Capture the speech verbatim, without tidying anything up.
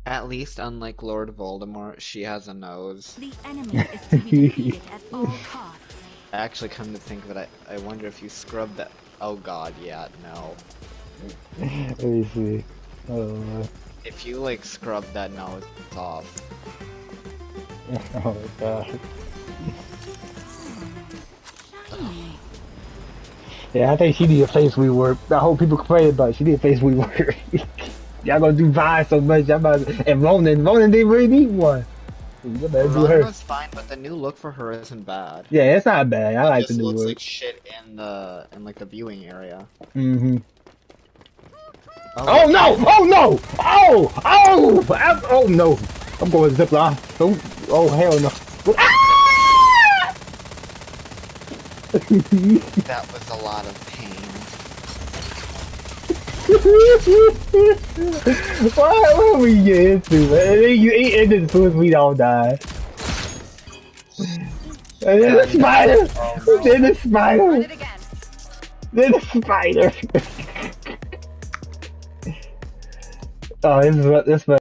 At least, unlike Lord Voldemort, she has a nose. The enemy is to be defeated at all costs. I actually come to think of it, I, I wonder if you scrub that. Oh god, yeah, no. Let me see. Uh, If you like scrub that nose off. oh my god. Yeah, I think she need a face rework. I hope people complain about it. She need a face rework. Y'all gonna do Vi so much. Y'all about to, and Ronan, Ronan didn't really need one. You better do her. was fine, but the new look for her isn't bad. Yeah, it's not bad. I It like just the new looks look. like shit in the in like the viewing area. Mm-hmm. Oh, oh no! Oh no! Oh! Oh! I, oh no! I'm going zipline. Don't. Oh hell no! Ah! That was a lot of pain. What? What we get into, man? You eat into as soon as we all die. And then the spider! Oh, Then the spider! Run it again. Then the spider! Oh, this is what this.